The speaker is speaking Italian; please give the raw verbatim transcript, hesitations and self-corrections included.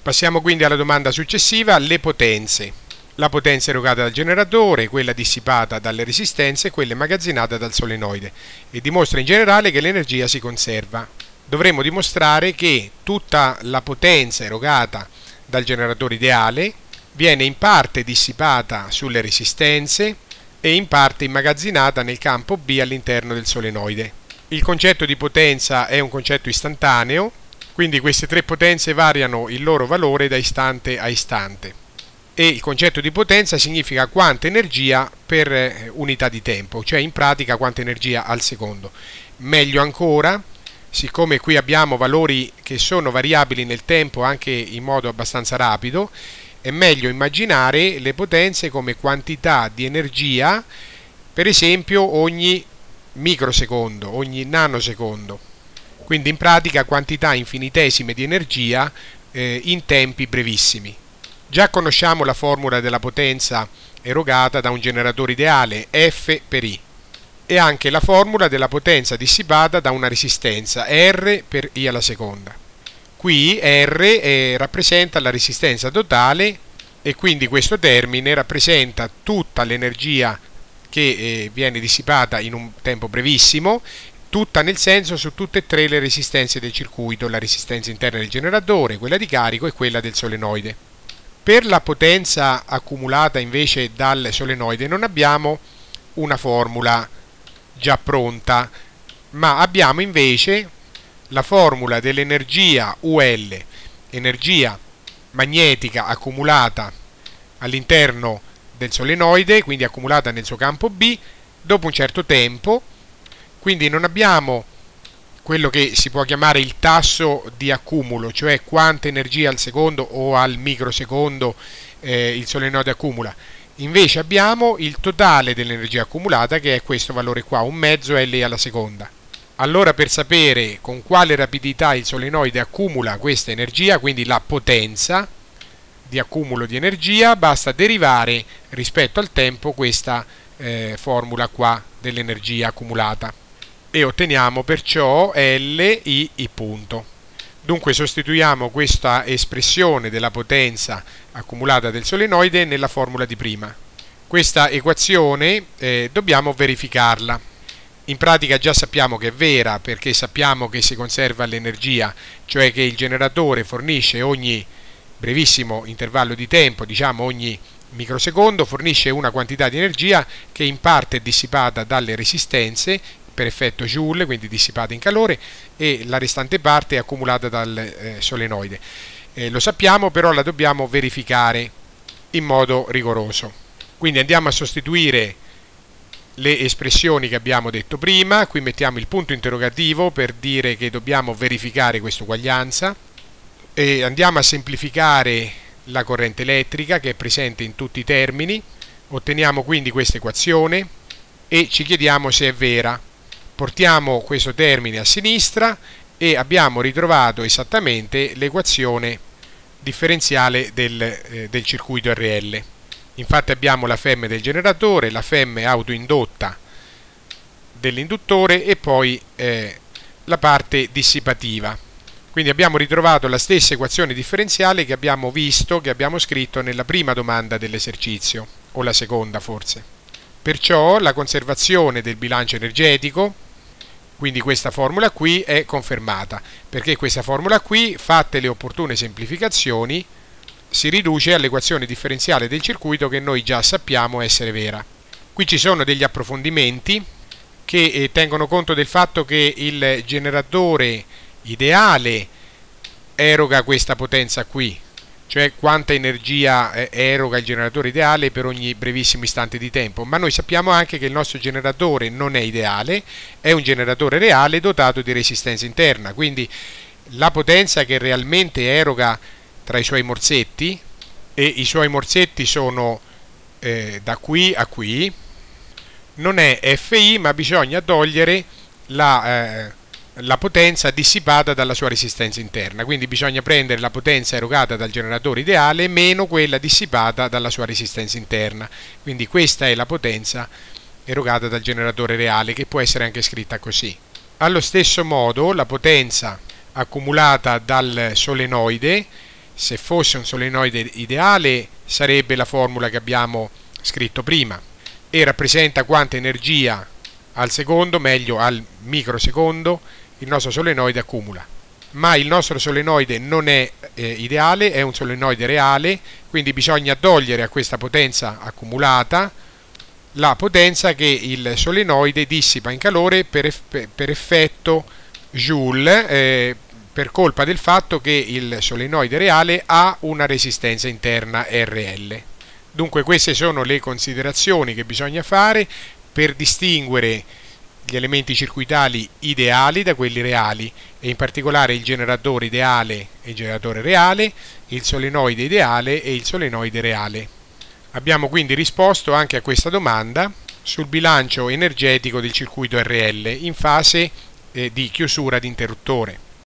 Passiamo quindi alla domanda successiva, le potenze. La potenza erogata dal generatore, quella dissipata dalle resistenze e quella immagazzinata dal solenoide, e dimostra in generale che l'energia si conserva. Dovremo dimostrare che tutta la potenza erogata dal generatore ideale viene in parte dissipata sulle resistenze e in parte immagazzinata nel campo B all'interno del solenoide. Il concetto di potenza è un concetto istantaneo, quindi queste tre potenze variano il loro valore da istante a istante. E il concetto di potenza significa quanta energia per unità di tempo, cioè in pratica quanta energia al secondo. Meglio ancora, siccome qui abbiamo valori che sono variabili nel tempo anche in modo abbastanza rapido, è meglio immaginare le potenze come quantità di energia, per esempio ogni microsecondo, ogni nanosecondo. Quindi in pratica quantità infinitesime di energia eh, in tempi brevissimi. Già conosciamo la formula della potenza erogata da un generatore ideale, F per I, e anche la formula della potenza dissipata da una resistenza, R per I alla seconda. Qui R eh, rappresenta la resistenza totale e quindi questo termine rappresenta tutta l'energia che eh, viene dissipata in un tempo brevissimo, tutta nel senso su tutte e tre le resistenze del circuito, la resistenza interna del generatore, quella di carico e quella del solenoide. Per la potenza accumulata invece dal solenoide non abbiamo una formula già pronta, ma abbiamo invece la formula dell'energia U L, energia magnetica accumulata all'interno del solenoide, quindi accumulata nel suo campo B, dopo un certo tempo. Quindi non abbiamo quello che si può chiamare il tasso di accumulo, cioè quanta energia al secondo o al microsecondo eh, il solenoide accumula. Invece abbiamo il totale dell'energia accumulata, che è questo valore qua, un mezzo L alla seconda. Allora, per sapere con quale rapidità il solenoide accumula questa energia, quindi la potenza di accumulo di energia, basta derivare rispetto al tempo questa eh, formula qua dell'energia accumulata. E otteniamo perciò L I I punto. Dunque sostituiamo questa espressione della potenza accumulata del solenoide nella formula di prima. Questa equazione eh, dobbiamo verificarla. In pratica già sappiamo che è vera, perché sappiamo che si conserva l'energia, cioè che il generatore fornisce ogni brevissimo intervallo di tempo, diciamo ogni microsecondo, fornisce una quantità di energia che in parte è dissipata dalle resistenze per effetto Joule, quindi dissipata in calore, e la restante parte è accumulata dal eh, solenoide. Eh, lo sappiamo, però la dobbiamo verificare in modo rigoroso. Quindi andiamo a sostituire le espressioni che abbiamo detto prima. Qui mettiamo il punto interrogativo per dire che dobbiamo verificare questa uguaglianza, e andiamo a semplificare la corrente elettrica che è presente in tutti i termini. Otteniamo quindi questa equazione e ci chiediamo se è vera. Portiamo questo termine a sinistra e abbiamo ritrovato esattamente l'equazione differenziale del, eh, del circuito R L. Infatti abbiamo la F M del generatore, la F M autoindotta dell'induttore e poi eh, la parte dissipativa. Quindi abbiamo ritrovato la stessa equazione differenziale che abbiamo visto, che abbiamo scritto nella prima domanda dell'esercizio, o la seconda forse. Perciò la conservazione del bilancio energetico, quindi questa formula qui, è confermata, perché questa formula qui, fatte le opportune semplificazioni, si riduce all'equazione differenziale del circuito che noi già sappiamo essere vera. Qui ci sono degli approfondimenti che eh, tengono conto del fatto che il generatore ideale eroga questa potenza qui, cioè quanta energia eh, eroga il generatore ideale per ogni brevissimo istante di tempo, ma noi sappiamo anche che il nostro generatore non è ideale, è un generatore reale dotato di resistenza interna, quindi la potenza che realmente eroga tra i suoi morsetti, e i suoi morsetti sono eh, da qui a qui, non è F I, ma bisogna togliere la, eh, la potenza dissipata dalla sua resistenza interna, quindi bisogna prendere la potenza erogata dal generatore ideale meno quella dissipata dalla sua resistenza interna, quindi questa è la potenza erogata dal generatore reale, che può essere anche scritta così. Allo stesso modo la potenza accumulata dal solenoide Se fosse un solenoide ideale sarebbe la formula che abbiamo scritto prima e rappresenta quanta energia al secondo, meglio al microsecondo, il nostro solenoide accumula. Ma il nostro solenoide non è eh, ideale, è un solenoide reale, quindi bisogna togliere a questa potenza accumulata la potenza che il solenoide dissipa in calore per, eff- per effetto Joule, eh, per colpa del fatto che il solenoide reale ha una resistenza interna R L. Dunque queste sono le considerazioni che bisogna fare per distinguere gli elementi circuitali ideali da quelli reali e in particolare il generatore ideale e il generatore reale, il solenoide ideale e il solenoide reale. Abbiamo quindi risposto anche a questa domanda sul bilancio energetico del circuito R L in fase eh, di chiusura di interruttore.